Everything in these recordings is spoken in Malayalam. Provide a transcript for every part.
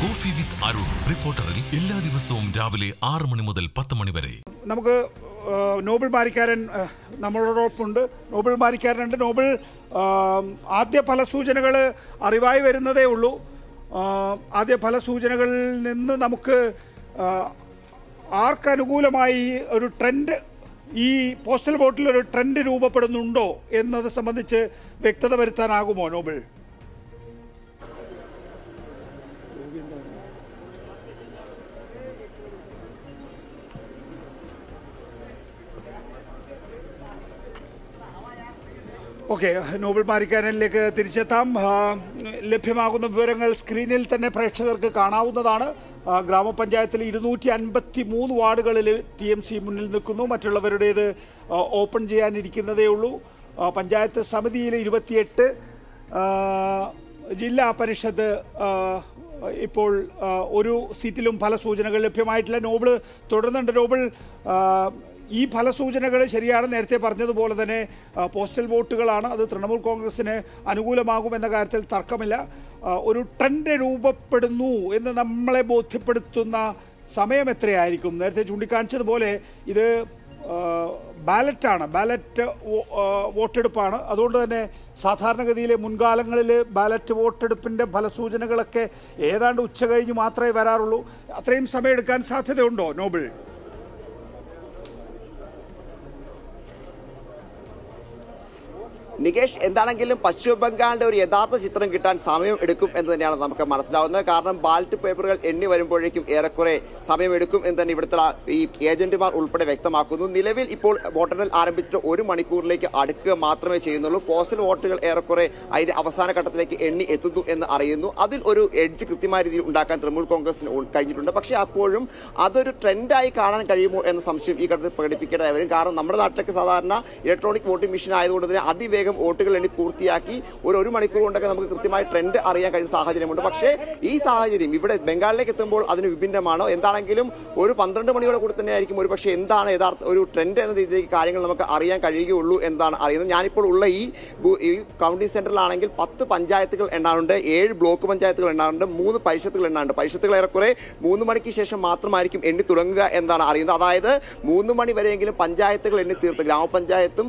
കോഫി വിത്ത് അരുൺ റിപ്പോർട്ടറിൽ എല്ലാ ദിവസവും രാവിലെ 6 മണി മുതൽ 10 മണി വരെ. നമുക്ക് നോബൽ മാരിക്കാരൻ നമ്മളോടൊപ്പമുണ്ട്. നോബൽ മാരിക്കാരനുണ്ട്. നോബൽ ആദ്യ ഫലസൂചനകൾ അറിവായി വരുന്നതേ ഉള്ളൂ. ആദ്യ ഫലസൂചനകളിൽ നിന്ന് നമുക്ക് ആർക്കനുകൂലമായി ഒരു ട്രെൻഡ്, ഈ പോസ്റ്റൽ വോട്ടിലൊരു ട്രെൻഡ് രൂപപ്പെടുന്നുണ്ടോ എന്നത് സംബന്ധിച്ച് വ്യക്തത വരുത്താനാകുമോ നോബൽ? ഓക്കെ, നോബൽ മാരിക്കാരനിലേക്ക് തിരിച്ചെത്താം. ലഭ്യമാകുന്ന വിവരങ്ങൾ സ്ക്രീനിൽ തന്നെ പ്രേക്ഷകർക്ക് കാണാവുന്നതാണ്. ഗ്രാമപഞ്ചായത്തിൽ 253 വാർഡുകളിൽ TMC മുന്നിൽ നിൽക്കുന്നു. മറ്റുള്ളവരുടേത് ഓപ്പൺ ചെയ്യാനിരിക്കുന്നതേ ഉള്ളൂ. പഞ്ചായത്ത് സമിതിയിൽ 28, ജില്ലാ പരിഷത്ത് ഇപ്പോൾ ഒരു സീറ്റിലും ഫലസൂചനകൾ ലഭ്യമായിട്ടില്ല. നോബിൾ തുടരുന്നുണ്ട്. നോബിൾ, ഈ ഫലസൂചനകൾ ശരിയാണ്. നേരത്തെ പറഞ്ഞതുപോലെ തന്നെ പോസ്റ്റൽ വോട്ടുകളാണ്. അത് തൃണമൂൽ കോൺഗ്രസിന് അനുകൂലമാകുമെന്ന കാര്യത്തിൽ തർക്കമില്ല. ഒരു ട്രെൻഡ് രൂപപ്പെടുന്നു എന്ന് നമ്മളെ ബോധ്യപ്പെടുത്തുന്ന സമയം എത്രയായിരിക്കും? നേരത്തെ ചൂണ്ടിക്കാണിച്ചതുപോലെ ഇത് ബാലറ്റാണ്, ബാലറ്റ് വോട്ടെടുപ്പാണ്. അതുകൊണ്ട് തന്നെ സാധാരണഗതിയിലെ മുൻകാലങ്ങളിൽ ബാലറ്റ് വോട്ടെടുപ്പിൻ്റെ ഫലസൂചനകളൊക്കെ ഏതാണ്ട് ഉച്ച കഴിഞ്ഞ് മാത്രമേ വരാറുള്ളൂ. അത്രയും സമയമെടുക്കാൻ സാധ്യതയുണ്ടോ നോബിൾ? നികേഷ്, എന്താണെങ്കിലും പശ്ചിമ ബംഗാളിന്റെ ഒരു യഥാർത്ഥ ചിത്രം കിട്ടാൻ സമയം എടുക്കും എന്ന് തന്നെയാണ് നമുക്ക് മനസ്സിലാവുന്നത്. കാരണം ബാലറ്റ് പേപ്പറുകൾ എണ്ണി വരുമ്പോഴേക്കും ഏറെക്കുറെ സമയമെടുക്കും എന്ന് തന്നെ ഇവിടുത്തെ ഈ ഏജന്റുമാർ ഉൾപ്പെടെ വ്യക്തമാക്കുന്നു. നിലവിൽ ഇപ്പോൾ വോട്ടെണ്ണൽ ആരംഭിച്ചിട്ട് 1 മണിക്കൂറിലേക്ക് അടുക്കുക മാത്രമേ ചെയ്യുന്നുള്ളൂ. പോസ്റ്റൽ വോട്ടുകൾ ഏറെക്കുറെ അതിന്റെ അവസാന ഘട്ടത്തിലേക്ക് എണ്ണി എത്തുന്നു എന്ന് അറിയുന്നു. അതിൽ ഒരു എഡ്ജ് കൃത്യമായ രീതിയിൽ ഉണ്ടാക്കാൻ തൃണമൂൽ കോൺഗ്രസിന് കഴിഞ്ഞിട്ടുണ്ട്. പക്ഷേ അപ്പോഴും അതൊരു ട്രെൻഡായി കാണാൻ കഴിയുമോ എന്ന സംശയം ഈ ഘട്ടത്തിൽ പ്രകടിപ്പിക്കേണ്ടതായി വരും. കാരണം നമ്മുടെ നാട്ടിലേക്ക് സാധാരണ ഇലക്ട്രോണിക് വോട്ടിംഗ് മെഷീൻ ആയതുകൊണ്ട് തന്നെ അതിവേഗം വോട്ടുകൾ എണ്ണി പൂർത്തിയാക്കി ഒരു മണിക്കൂർ കൊണ്ടൊക്കെ നമുക്ക് കൃത്യമായി ട്രെൻഡ് അറിയാൻ കഴിയുന്ന സാഹചര്യമുണ്ട്. പക്ഷേ ഈ സാഹചര്യം ഇവിടെ ബംഗാളിലേക്ക് എത്തുമ്പോൾ അതിന് വിഭിന്നമാണോ? എന്താണെങ്കിലും ഒരു 12 മണിയോടെ കൂടി തന്നെ ആയിരിക്കും ഒരു പക്ഷേ എന്താണ് യഥാർത്ഥ ഒരു ട്രെൻഡ് എന്ന രീതിയിലേക്ക് കാര്യങ്ങൾ നമുക്ക് അറിയാൻ കഴിയുകയുള്ളൂ എന്നാണ് അറിയുന്നത്. ഞാനിപ്പോൾ ഉള്ള ഈ കൗണ്ടിംഗ് സെന്ററിലാണെങ്കിൽ 10 പഞ്ചായത്തുകൾ എണ്ണാറുണ്ട്, 7 ബ്ലോക്ക് പഞ്ചായത്തുകൾ എണ്ണാറുണ്ട്, 3 പരിഷത്തുകൾ എണ്ണാറുണ്ട്. പരിഷത്തുകൾ ഏറെക്കുറെ 3 മണിക്ക് ശേഷം മാത്രമായിരിക്കും എണ്ണി തുടങ്ങുക എന്നാണ് അറിയുന്നത്. അതായത് 3 മണി വരെയെങ്കിലും പഞ്ചായത്തുകൾ എണ്ണി തീർത്ത് ഗ്രാമപഞ്ചായത്തും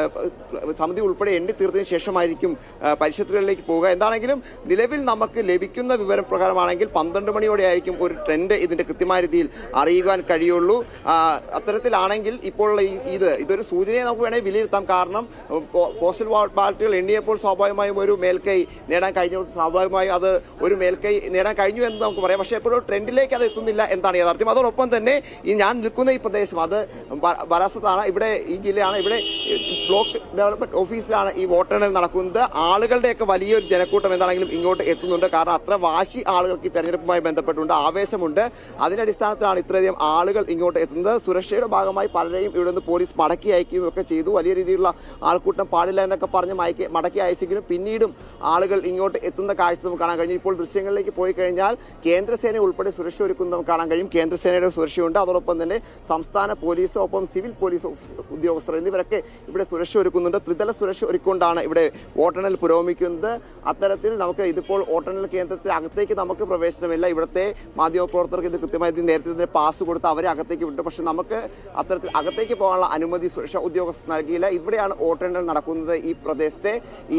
സമിതി ഉൾപ്പെടെ എണ്ണി തീർത്തതിന് ശേഷമായിരിക്കും പരിഷത്തുകളിലേക്ക് പോവുക. എന്താണെങ്കിലും നിലവിൽ നമുക്ക് ലഭിക്കുന്ന വിവരം പ്രകാരമാണെങ്കിൽ 12 മണിയോടെ ആയിരിക്കും ഒരു ട്രെൻഡ് ഇതിന്റെ കൃത്യമായ രീതിയിൽ അറിയുവാൻ കഴിയുള്ളൂ. അത്തരത്തിലാണെങ്കിൽ ഇപ്പോൾ ഇതൊരു സൂചനയെ നമുക്ക് വേണമെങ്കിൽ വിലയിരുത്താം. കാരണം പോസ്റ്റൽ ബാലറ്റുകൾ എണ്ണിയപ്പോൾ സ്വാഭാവികമായും ഒരു മേൽക്കൈ നേടാൻ കഴിഞ്ഞു, സ്വാഭാവികമായും അത് ഒരു മേൽക്കൈ നേടാൻ കഴിഞ്ഞു എന്ന് നമുക്ക് പറയാം. പക്ഷേ ഇപ്പോൾ ട്രെൻഡിലേക്ക് അത് എത്തുന്നില്ല എന്നാണ് യാഥാർത്ഥ്യം. അതോടൊപ്പം തന്നെ ഈ ഞാൻ നിൽക്കുന്ന ഈ പ്രദേശം അത് ബരാസത്താണ്, ഇവിടെ ഈ ജില്ലയാണ്. ഇവിടെ ബ്ലോക്ക് ഡെവലപ്മെന്റ് ഓഫീസിലാണ് ഈ വോട്ടെണ്ണൽ നടക്കുന്നത്. ആളുകളുടെയൊക്കെ വലിയൊരു ജനക്കൂട്ടം എന്താണെങ്കിലും ഇങ്ങോട്ട് എത്തുന്നുണ്ട്. കാരണം അത്ര വാശി ആളുകൾക്ക് ഈ തെരഞ്ഞെടുപ്പുമായി ബന്ധപ്പെട്ടുണ്ട്, ആവേശമുണ്ട്. അതിന്റെ അടിസ്ഥാനത്തിലാണ് ഇത്രയധികം ആളുകൾ ഇങ്ങോട്ട് എത്തുന്നത്. സുരക്ഷയുടെ ഭാഗമായി പലരെയും ഇവിടെ നിന്ന് പോലീസ് മടക്കി അയക്കുകയും ഒക്കെ ചെയ്തു. വലിയ രീതിയിലുള്ള ആൾക്കൂട്ടം പാടില്ല എന്നൊക്കെ പറഞ്ഞ് മടക്കി അയച്ചെങ്കിലും പിന്നീടും ആളുകൾ ഇങ്ങോട്ട് എത്തുന്ന കാഴ്ച നമുക്ക് കാണാൻ കഴിഞ്ഞു. ഇപ്പോൾ ദൃശ്യങ്ങളിലേക്ക് പോയി കഴിഞ്ഞാൽ കേന്ദ്രസേന ഉൾപ്പെടെ സുരക്ഷ ഒരുക്കുന്നത് നമുക്ക് കാണാൻ കഴിയും. കേന്ദ്രസേനയുടെ സുരക്ഷയുണ്ട്. അതോടൊപ്പം തന്നെ സംസ്ഥാന പോലീസ്, ഒപ്പം സിവിൽ പോലീസ് ഉദ്യോഗസ്ഥർ എന്നിവരൊക്കെ ഇവിടെ സുരക്ഷ ഒരുക്കുന്നുണ്ട്. ത്രിതല സുരക്ഷ ഒരുക്കൊണ്ടാണ് ഇവിടെ വോട്ടെണ്ണൽ പുരോഗമിക്കുന്നത്. അത്തരത്തിൽ നമുക്ക് ഇതിപ്പോൾ വോട്ടെണ്ണൽ കേന്ദ്രത്തിൽ അകത്തേക്ക് നമുക്ക് പ്രവേശനമില്ല. ഇവിടുത്തെ മാധ്യമപ്രവർത്തകർക്ക് ഇത് കൃത്യമായി നേരത്തെ തന്നെ പാസ് കൊടുത്ത് അവരെ അകത്തേക്ക് വിട്ടു. പക്ഷെ നമുക്ക് അത്തരത്തിൽ അകത്തേക്ക് പോകാനുള്ള അനുമതി സുരക്ഷാ ഉദ്യോഗസ്ഥർ നൽകിയില്ല. ഇവിടെയാണ് വോട്ടെണ്ണൽ നടക്കുന്നത്. ഈ പ്രദേശത്തെ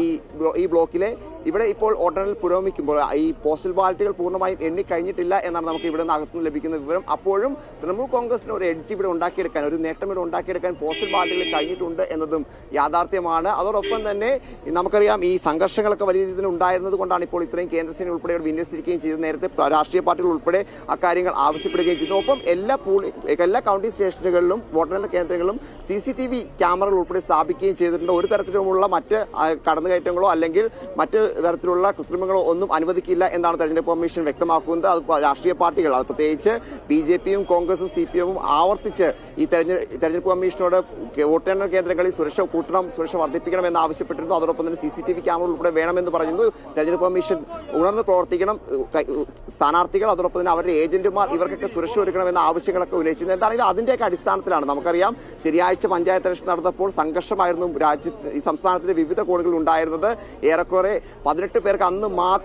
ഈ ബ്ലോക്കിലെ ഇവിടെ ഇപ്പോൾ വോട്ടെണ്ണൽ പുരോഗമിക്കുമ്പോൾ ഈ പോസ്റ്റൽ ബാലറ്റുകൾ പൂർണ്ണമായും എണ്ണിക്കഴിഞ്ഞിട്ടില്ല എന്നാണ് നമുക്ക് ഇവിടെ നിന്ന് അകത്തുനിന്ന് ലഭിക്കുന്ന വിവരം. അപ്പോഴും തൃണമൂൽ കോൺഗ്രസിന് ഒരു എഡ്ജ് ഇവിടെ ഉണ്ടാക്കിയെടുക്കാൻ, ഒരു നേട്ടം ഇവിടെ ഉണ്ടാക്കിയെടുക്കാൻ പോസ്റ്റൽ ബാലറ്റുകൾ കഴിഞ്ഞിട്ടുണ്ട് എന്നതും യാഥാർത്ഥ്യമാണ്. അതോടൊപ്പം തന്നെ നമുക്കറിയാം ഈ സംഘർഷങ്ങളൊക്കെ വലിയ രീതിയിൽ ഉണ്ടായിരുന്നത് കൊണ്ടാണ് ഇപ്പോൾ ഇത്രയും കേന്ദ്രസേന ഉൾപ്പെടെ വിന്യസിക്കുകയും ചെയ്തത്. നേരത്തെ രാഷ്ട്രീയ പാർട്ടികൾ ഉൾപ്പെടെ അക്കാര്യങ്ങൾ ആവശ്യപ്പെടുകയും ചെയ്തു. ഒപ്പം എല്ലാ കൗണ്ടിംഗ് സ്റ്റേഷനുകളിലും വോട്ടെണ്ണൽ കേന്ദ്രങ്ങളിലും CCTV ക്യാമറകൾ ഉൾപ്പെടെ സ്ഥാപിക്കുകയും ചെയ്തിട്ടുണ്ട്. ഒരു തരത്തിലുമുള്ള മറ്റ് കടന്നുകയറ്റങ്ങളോ അല്ലെങ്കിൽ മറ്റ് തരത്തിലുള്ള കൃത്രിമങ്ങളോ ഒന്നും അനുവദിക്കില്ല എന്നാണ് തെരഞ്ഞെടുപ്പ് കമ്മീഷൻ വ്യക്തമാക്കുന്നത്. അത് രാഷ്ട്രീയ പാർട്ടികൾ, അത് പ്രത്യേകിച്ച് BJPയും കോൺഗ്രസും CPMഉം ആവർത്തിച്ച് ഈ തെരഞ്ഞെടുപ്പ് കമ്മീഷനോട് വോട്ടെണ്ണൽ കേന്ദ്രങ്ങളിൽ സുരക്ഷ കൂട്ടണം, സുരക്ഷ വർദ്ധിപ്പിക്കണമെന്ന് ആവശ്യപ്പെട്ടിരുന്നു. അതോടൊപ്പം തന്നെ CCTV ക്യാമറ ഉൾപ്പെടെ വേണമെന്ന് പറയുന്നു. തെരഞ്ഞെടുപ്പ് കമ്മീഷൻ ഉണർന്ന് പ്രവർത്തിക്കണം, സ്ഥാനാർത്ഥികൾ അതോടൊപ്പം തന്നെ അവരുടെ ഏജന്റുമാർ ഇവർക്കൊക്കെ സുരക്ഷ ഒരുക്കണമെന്ന ആവശ്യങ്ങളൊക്കെ ഉന്നയിച്ചിരുന്നു. എന്താണെങ്കിലും അതിന്റെയൊക്കെ അടിസ്ഥാനത്തിലാണ് നമുക്കറിയാം ശനിയാഴ്ച പഞ്ചായത്ത് ഇലക്ഷൻ നടന്നപ്പോൾ സംഘർഷമായിരുന്നു ഈ സംസ്ഥാനത്തിന്റെ വിവിധ കോണുകളിൽ ഉണ്ടായിരുന്നത്. ഏറെക്കുറെ 18 പേർക്ക് അന്ന് മാത്രം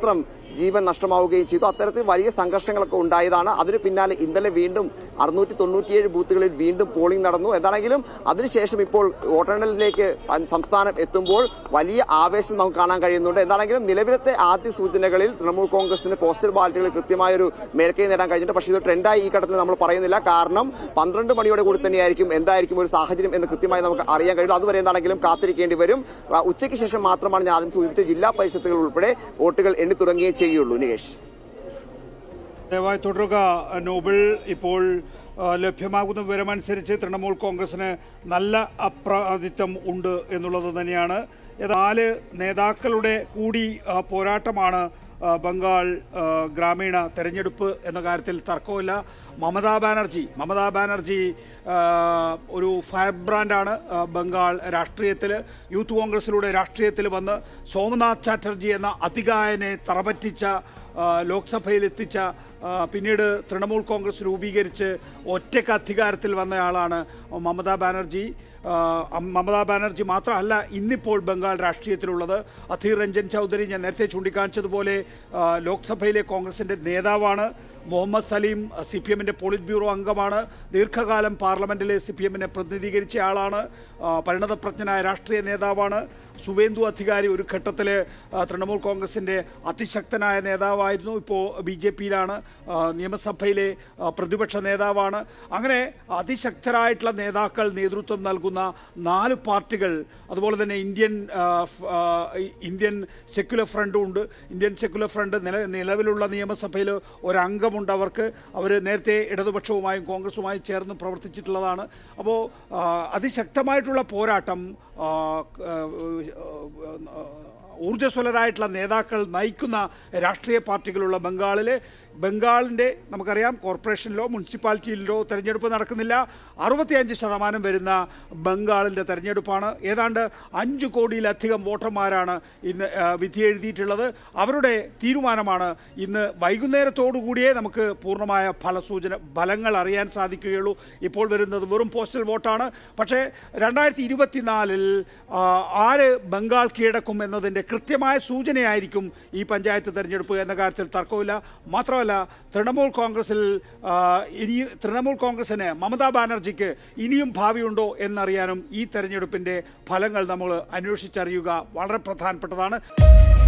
ജീവൻ നഷ്ടമാവുകയും ചെയ്തു. അത്തരത്തിൽ വലിയ സംഘർഷങ്ങളൊക്കെ ഉണ്ടായതാണ്. അതിന് പിന്നാലെ ഇന്നലെ വീണ്ടും 697 ബൂത്തുകളിൽ വീണ്ടും പോളിംഗ് നടന്നു. എന്താണെങ്കിലും അതിനുശേഷം ഇപ്പോൾ വോട്ടെണ്ണലിലേക്ക് സംസ്ഥാനം എത്തുമ്പോൾ വലിയ ആവേശം നമുക്ക് കാണാൻ കഴിയുന്നുണ്ട്. എന്താണെങ്കിലും നിലവിലത്തെ ആദ്യ സൂചനകളിൽ തൃണമൂൽ കോൺഗ്രസിന് പോസ്റ്റൽ ബാലറ്റുകളിൽ കൃത്യമായൊരു മേൽക്കൈ നേടാൻ കഴിഞ്ഞിട്ടുണ്ട്. പക്ഷേ ഇത് ട്രെൻഡായി ഈ ഘട്ടത്തിൽ നമ്മൾ പറയുന്നില്ല. കാരണം 12 മണിയോടെ കൂടി തന്നെയായിരിക്കും എന്തായിരിക്കും ഒരു സാഹചര്യം എന്ന് കൃത്യമായി നമുക്ക് അറിയാൻ കഴിയും. അതുവരെ എന്താണെങ്കിലും കാത്തിരിക്കേണ്ടി വരും. ഉച്ചയ്ക്ക് ശേഷം മാത്രമാണ് ഞാൻ ആദ്യം സൂചിപ്പിച്ച ജില്ലാ പരിഷത്തുകൾ ഉൾപ്പെടെ വോട്ടുകൾ എണ്ണി തുടങ്ങുകയും ചെയ്യുള്ളൂ. നികേഷ്, ദയവായി തുടരുക നോബിൾ. ഇപ്പോൾ ലഭ്യമാകുന്ന വിവരമനുസരിച്ച് തൃണമൂൽ കോൺഗ്രസിന് നല്ല അപ്രാതിത്വം ഉണ്ട് എന്നുള്ളത് തന്നെയാണ്. 4 നേതാക്കളുടെ കൂടി പോരാട്ടമാണ് ബംഗാൾ ഗ്രാമീണ തെരഞ്ഞെടുപ്പ് എന്ന കാര്യത്തിൽ തർക്കമില്ല. മമതാ ബാനർജി ഒരു ഫയർ ബ്രാൻഡാണ് ബംഗാൾ രാഷ്ട്രീയത്തിൽ. യൂത്ത് കോൺഗ്രസിലൂടെ രാഷ്ട്രീയത്തിൽ വന്ന് സോമനാഥ് ചാറ്റർജി എന്ന അതികായനെ തറപറ്റിച്ച, ലോക്സഭയിലെത്തിച്ച, പിന്നീട് തൃണമൂൽ കോൺഗ്രസ് രൂപീകരിച്ച് ഒറ്റയ്ക്ക് അധികാരത്തിൽ വന്നയാളാണ് മമതാ ബാനർജി മാത്രമല്ല ഇന്നിപ്പോൾ ബംഗാൾ രാഷ്ട്രീയത്തിലുള്ളത്. അധീർ രഞ്ജൻ ചൗധരി ഞാൻ നേരത്തെ ചൂണ്ടിക്കാണിച്ചതുപോലെ ലോക്സഭയിലെ കോൺഗ്രസിൻ്റെ നേതാവാണ്. മുഹമ്മദ് സലീം CPMൻ്റെ പോളിറ്റ് ബ്യൂറോ അംഗമാണ്. ദീർഘകാലം പാർലമെൻറ്റിലെ CPMനെ പ്രതിനിധീകരിച്ച ആളാണ്. പരിണതപ്രജ്ഞനായ രാഷ്ട്രീയ നേതാവാണ്. സുവേന്ദു അധികാരി ഒരു ഘട്ടത്തിൽ തൃണമൂൽ കോൺഗ്രസിൻ്റെ അതിശക്തനായ നേതാവായിരുന്നു. ഇപ്പോൾ BJPയിലാണ്. നിയമസഭയിലെ പ്രതിപക്ഷ നേതാവാണ്. അങ്ങനെ അതിശക്തരായിട്ടുള്ള നേതാക്കൾ നേതൃത്വം നൽകുന്ന 4 പാർട്ടികൾ, അതുപോലെ തന്നെ ഇന്ത്യൻ സെക്യുലർ ഫ്രണ്ടും ഉണ്ട്. ഇന്ത്യൻ സെക്യുലർ ഫ്രണ്ട് നിലവിലുള്ള നിയമസഭയിൽ ഒരംഗമുണ്ട്. അവർ നേരത്തെ ഇടതുപക്ഷവുമായും കോൺഗ്രസുമായും ചേർന്ന് പ്രവർത്തിച്ചിട്ടുള്ളതാണ്. അപ്പോൾ അതിശക്തമായിട്ടുള്ള പോരാട്ടം ഊർജ്ജസ്വലരായിട്ടുള്ള നേതാക്കൾ നയിക്കുന്ന രാഷ്ട്രീയ പാർട്ടികളുള്ള ബംഗാളിൻ്റെ നമുക്കറിയാം കോർപ്പറേഷനിലോ മുനിസിപ്പാലിറ്റിയിലോ തെരഞ്ഞെടുപ്പ് നടക്കുന്നില്ല. 65% വരുന്ന ബംഗാളിൻ്റെ തെരഞ്ഞെടുപ്പാണ്. ഏതാണ്ട് 5 കോടിയിലധികം വോട്ടർമാരാണ് ഇന്ന് വിധി എഴുതിയിട്ടുള്ളത്. അവരുടെ തീരുമാനമാണ് ഇന്ന് വൈകുന്നേരത്തോടുകൂടിയേ നമുക്ക് പൂർണ്ണമായ ഫലങ്ങൾ അറിയാൻ സാധിക്കുകയുള്ളൂ. ഇപ്പോൾ വരുന്നത് വെറും പോസ്റ്റൽ വോട്ടാണ്. പക്ഷേ 2024 ആര് ബംഗാൾ കീഴടക്കും എന്നതിൻ്റെ കൃത്യമായ സൂചനയായിരിക്കും ഈ പഞ്ചായത്ത് തെരഞ്ഞെടുപ്പ് എന്ന കാര്യത്തിൽ തർക്കമില്ല. മാത്രമല്ല തൃണമൂൽ കോൺഗ്രസിന് മമതാ ബാനർജിക്ക് ഇനിയും ഭാവിയുണ്ടോ എന്നറിയാനും ഈ തെരഞ്ഞെടുപ്പിൻ്റെ ഫലങ്ങൾ നമ്മൾ അന്വേഷിച്ചറിയുക വളരെ പ്രധാനപ്പെട്ടതാണ്.